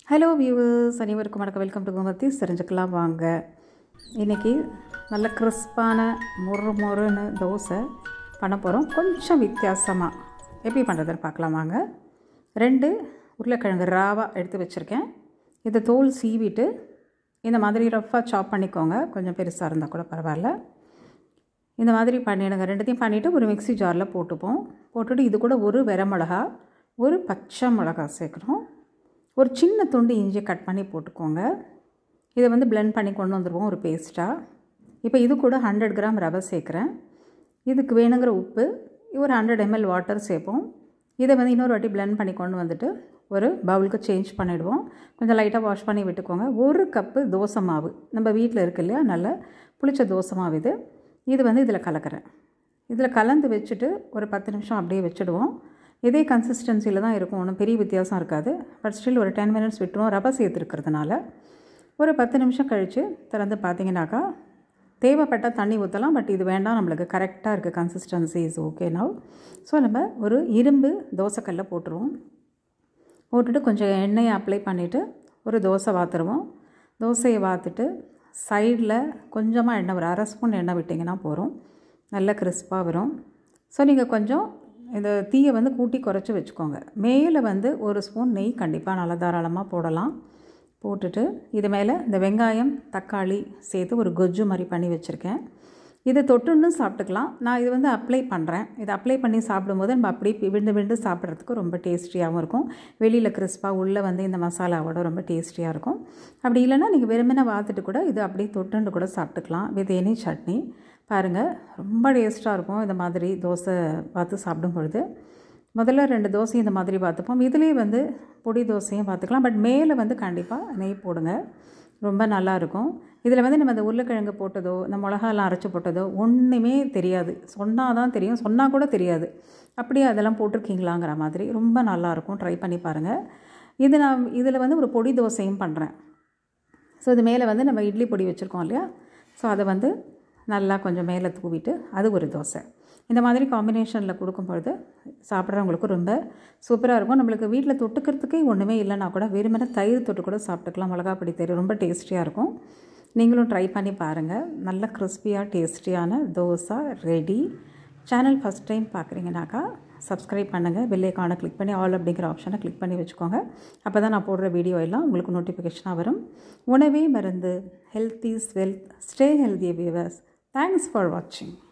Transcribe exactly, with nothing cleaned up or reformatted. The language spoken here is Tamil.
ஹலோ வியூவர்ஸ், அனைவருக்கும் வணக்கம். Welcome to Gomathi's. தெரிஞ்சுக்கலாம் வாங்க. இன்றைக்கி நல்ல கிறிஸ்பான மொறு மொறுன்னு தோசை பண்ண போகிறோம். கொஞ்சம் வித்தியாசமாக எப்படி பண்ணுறதுன்னு பார்க்கலாம் வாங்க. ரெண்டு உருளைக்கிழங்கு ராவாக எடுத்து வச்சுருக்கேன். இதை தோல் சீவிட்டு இந்த மாதிரி ரஃப்பாக சாப் பண்ணிக்கோங்க. கொஞ்சம் பெருசாக இருந்தால் கூட பரவாயில்ல. இந்த மாதிரி பண்ணிவிடுங்க. ரெண்டுத்தையும் பண்ணிவிட்டு ஒரு மிக்ஸி ஜாரில் போட்டுப்போம். போட்டுட்டு இது கூட ஒரு வெரமிளகா, ஒரு பச்சை மிளகா சேர்க்கணும். ஒரு சின்ன துண்டு இஞ்சி கட் பண்ணி போட்டுக்கோங்க. இதை வந்து பிளெண்ட் பண்ணி கொண்டு வந்துடுவோம் ஒரு பேஸ்ட்டாக. இப்போ இது கூட ஹண்ட்ரட் கிராம் ரவை சேர்க்குறேன். இதுக்கு வேணுங்கிற உப்பு, ஒரு ஹண்ட்ரட் எம்எல் வாட்டர் சேர்ப்போம். இதை வந்து இன்னொரு வாட்டி பிளெண்ட் பண்ணி கொண்டு வந்துட்டு ஒரு பவுலுக்கு சேஞ்ச் பண்ணிவிடுவோம். கொஞ்சம் லைட்டாக வாஷ் பண்ணி விட்டுக்கோங்க. ஒரு கப்பு தோசை மாவு நம்ம வீட்டில் இருக்கு இல்லையா, நல்ல புளிச்ச தோசை மாவு இது. இது வந்து இதில் கலக்கிறேன். இதில் கலந்து வச்சுட்டு ஒரு பத்து நிமிஷம் அப்படியே வச்சுடுவோம். இதே கன்சிஸ்டன்சியில் தான் இருக்கும், ஒன்றும் பெரிய வித்தியாசம் இருக்காது. பட் ஸ்டில் ஒரு டென் மினிட்ஸ் விட்டுருவோம் ரவை சேர்த்துருக்கிறதுனால. ஒரு பத்து நிமிஷம் கழித்து திறந்து பார்த்தீங்கன்னாக்கா தேவைப்பட்டால் தண்ணி ஊற்றலாம். பட் இது வேண்டாம், நம்மளுக்கு கரெக்டாக இருக்குது consistency is okay now. So நம்ம ஒரு இரும்பு தோசைக்கல்ல போட்டுருவோம். போட்டுட்டு கொஞ்சம் எண்ணெயை அப்ளை பண்ணிவிட்டு ஒரு தோசை வாத்துருவோம். தோசையை வாத்துட்டு சைடில் கொஞ்சமாக எண்ணெய், ஒரு அரை ஸ்பூன் எண்ணெய் விட்டிங்கன்னா போகிறோம். நல்ல கிறிஸ்பாக வரும். ஸோ நீங்கள் கொஞ்சம் இந்த தீயை வந்து கூட்டி குறைச்சி வச்சுக்கோங்க. மேலே வந்து ஒரு ஸ்பூன் நெய் கண்டிப்பாக நல்லா தாராளமாக போடலாம். போட்டுட்டு இது மேலே இந்த வெங்காயம் தக்காளி சேர்த்து ஒரு கொஜ்ஜு மாதிரி பண்ணி வச்சுருக்கேன். இதை தொட்டுன்னு சாப்பிட்டுக்கலாம். நான் இது வந்து அப்ளை பண்ணுறேன். இதை அப்ளை பண்ணி சாப்பிடும்போது நம்ம அப்படியே விண்டு விண்டு சாப்பிட்றதுக்கு ரொம்ப டேஸ்டியாகவும் இருக்கும். வெளியில் கிறிஸ்பாக, உள்ளே வந்து இந்த மசாலாவோட ரொம்ப டேஸ்டியாக இருக்கும். அப்படி இல்லைன்னா நீங்கள் வெறுமனே வாத்துட்டு கூட இது அப்படியே தொட்டுன்னு கூட சாப்பிட்டுக்கலாம் வித் எனி சட்னி. பாருங்கள், ரொம்ப டேஸ்ட்டாக இருக்கும் இந்த மாதிரி தோசை பார்த்து சாப்பிடும் பொழுது. முதல்ல ரெண்டு தோசையும் இந்த மாதிரி பார்த்துப்போம். இதிலே வந்து பொடி தோசையும் பார்த்துக்கலாம். பட் மேலே வந்து கண்டிப்பாக நெய் போடுங்க, ரொம்ப நல்லாயிருக்கும். இதில் வந்து நம்ம இந்த உருளைக்கிழங்கு போட்டதோ, இந்த மிளகாலாம் அரைச்சி போட்டதோ ஒன்றுமே தெரியாது. சொன்னால் தான் தெரியும், சொன்னால் கூட தெரியாது. அப்படியே அதெல்லாம் போட்டிருக்கீங்களாங்கிற மாதிரி ரொம்ப நல்லாயிருக்கும். ட்ரை பண்ணி பாருங்கள். இது நான் இதில் வந்து ஒரு பொடி தோசையும் பண்ணுறேன். ஸோ இது மேலே வந்து நம்ம இட்லி பொடி வச்சுருக்கோம் இல்லையா, ஸோ அதை வந்து நல்லா கொஞ்சம் மேலே தூவிட்டு அது ஒரு தோசை. இந்த மாதிரி காம்பினேஷனில் கொடுக்கும்பொழுது சாப்பிட்றவங்களுக்கு ரொம்ப சூப்பராக இருக்கும். நம்மளுக்கு வீட்டில் தொட்டுக்கிறதுக்கே ஒன்றுமே இல்லைனா கூட வெறுமனே தயிர் தொட்டு கூட சாப்பிட்டுக்கலாம். மிளகாப்பொடி தயிர் ரொம்ப டேஸ்டியாக இருக்கும். நீங்களும் ட்ரை பண்ணி பாருங்கள். நல்ல கிறிஸ்பியாக டேஸ்டியான dosa ready. Channel first time பார்க்குறீங்கனாக்கா சப்ஸ்கிரைப் பண்ணுங்கள். பெல் ஐகானை கிளிக் பண்ணி ஆல் அப்படிங்கிற ஆப்ஷனை கிளிக் பண்ணி வச்சுக்கோங்க. அப்போ தான் நான் போடுற வீடியோ எல்லாம் உங்களுக்கு நோட்டிஃபிகேஷனாக வரும். உணவே மருந்து. Health is wealth. Stay healthy viewers. Thanks for watching.